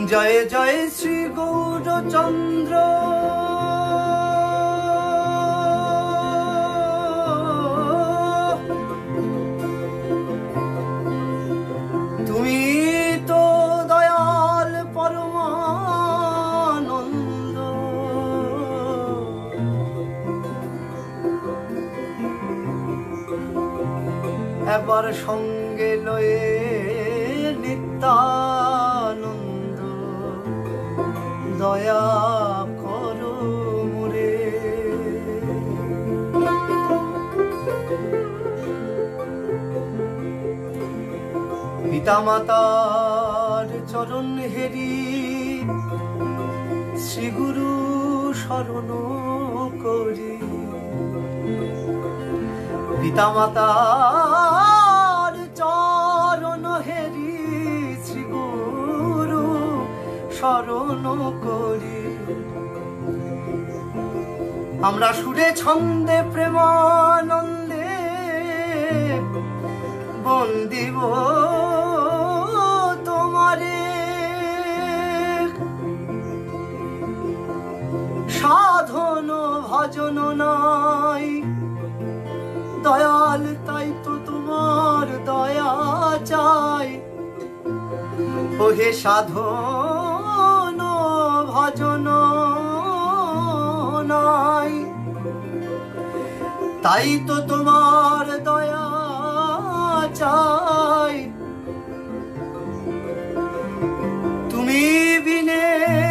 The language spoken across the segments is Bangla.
জয় জয় শ্রী গৌরচন্দ্র তুমি তো দয়াল পরমানন্দ এবার সঙ্গে লয়ে নিত্যানন্দ দয়া করো মোরে। পিতা মাতার চরণ হেরি শ্রী গুরু শরণ করি। পিতা মাতার চরণ হেরি শ্রী গুরু শরণ করি। আমরা সুরে ছন্দে প্রেমানন্দে বন্দিব তোমারে। সাধন ভজন নাই দয়াল, তাই তো তোমার দয়া চাই। ওহে সাধন ভজন নাই, তাই তো তোমার দয়া চাই। তুমি বিনে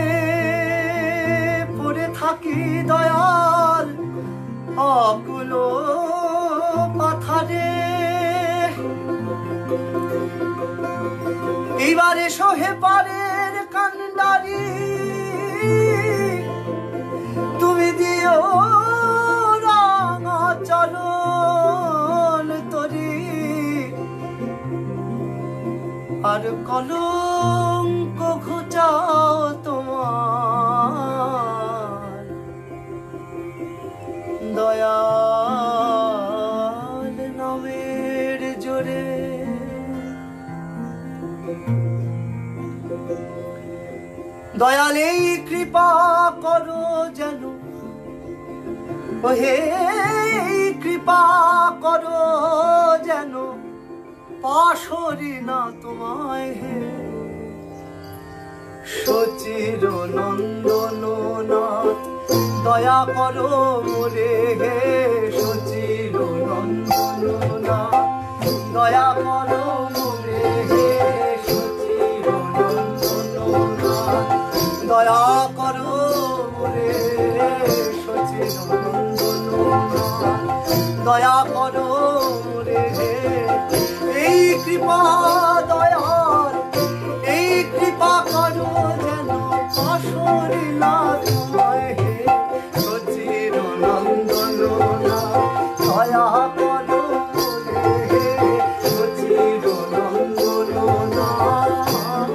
পড়ে থাকি দয়াল অকুল পাথারে। এইবারে সোহে পারের কান্ডারি তুমি দিও রাঙা চরণ তরি। আর কলঙ্ক ঘুচাও তোমার দয়াল নামের জোরে। দয়াল এই কৃপা করো যেন, ওহে কৃপা করো যেন পাশরি না তোমায় হে। সচির নন্দন নাথ দয়া করো মোরে হে। সচির নন্দন নাথ দয়া করো মোরে হে। সচির নন্দন নাথ দয়া করো মোরে। সচির নন্দন নাথ দয়া করো মোরে। এই কৃপা দয়াল, এই কৃপা করো যেন পাশরি না তোমায় হে। সচির নন্দন নাথ দয়া করো মোরে। সচির নন্দন নাথ।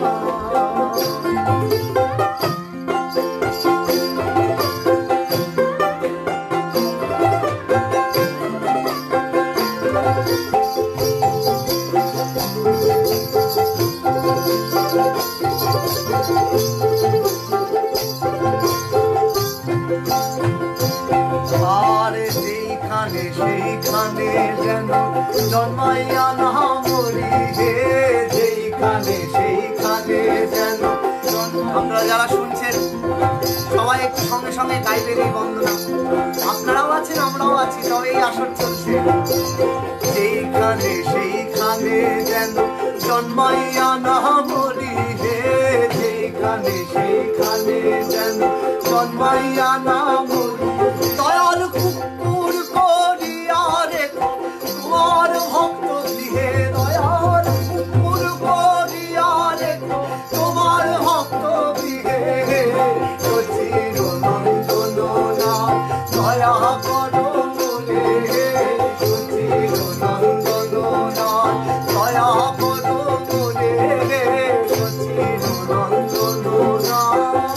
সেইখানে যেন জন্মাইয়া না মরি হে। যেইখানে সেইখানে যেন। আপনারা যারা শুনছেন সবাই একটু সঙ্গে সঙ্গে গাইবেন এই বন্দনা। আপনারাও আছেন, আমরাও আছি, তবে এই আসর চলছে। যেইখানে সেইখানে যেন জন্মাইয়া না মরি হে। যেইখানে সেইখানে যেন জন্মাইয়া না মরি। দয়াল কুকুর করিয়া রেখো তোমার ভক্ত গৃহে। দয়াল কুকুর করিয়া রেখো তোমার ভক্ত গৃহে। সচির নন্দন নাথ দয়া করো মোরে। সচির নন্দন নাথ দয়া করো মোরে। সচির নন্দন নাথ।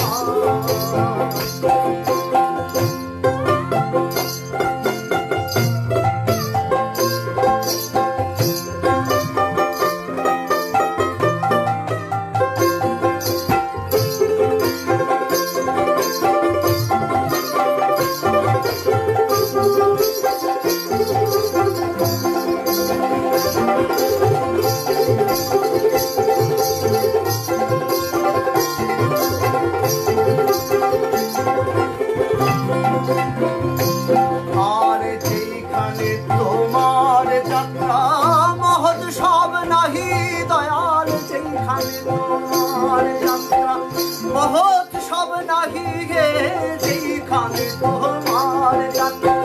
তোমার যাত্রা মহৎ সব নাহি গে যেখানে তোমার যাত্রা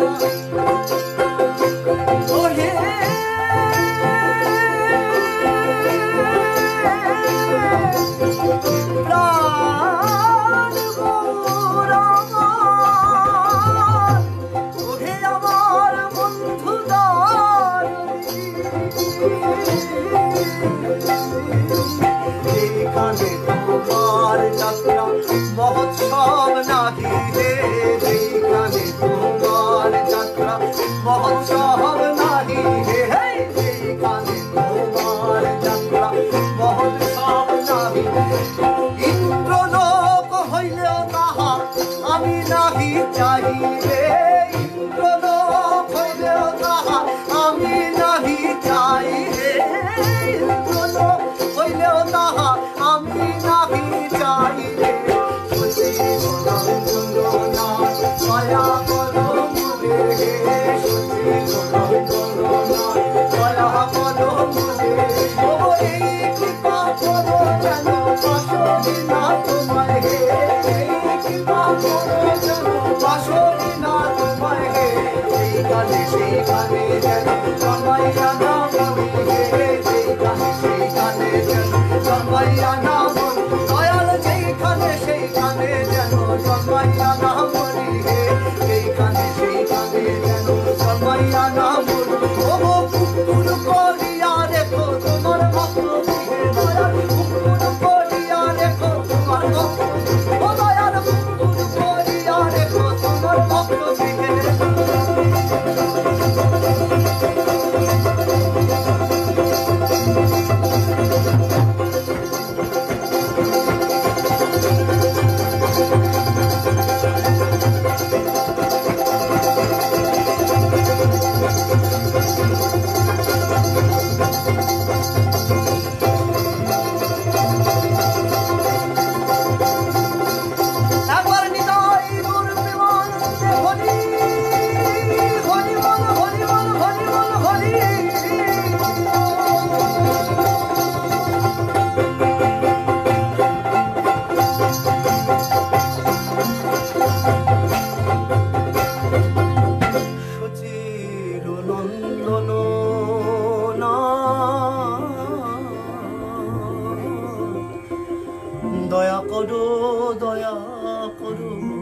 ওহে মহোৎসব নাহি হে যেখানে তোমার যাত্রা মহোৎসব নাহি হে যেখানে তোমার যাত্রা মহোৎসব নাহি ইন্দ্রলোক হইলেও তাহা আমি নাহি চাহিবে ইন্দ্রলোক হইলেও তাহা আমি নাহি চাই হে ইন্দ্রলোক হইলেও তাহা আমি নাহি চাই রে দয়া করো মুরে হে দয়া করো মুরে ও এই কৃপা করো যেন বাসবি না তোমায় হে এই কৃপা করো যেন বাসবি না তোমায় হে সেইখানে যেন জন্মাইয়া না মরি হে সেইখানে যেন জন্মাইয়া না মরি দয়াল সেইখানে যেন জন্মাইয়া না মরি হে সেইখানে যেন জন্মাইয়া না মরি ও পুকুর করিয়া রেখো তোমার ভক্ত হে দয়াল পুকুর করিয়া রেখো তোমার ভক্ত ও দয়াল পুকুর করিয়া রেখো তোমার ভক্ত হে দয়া করো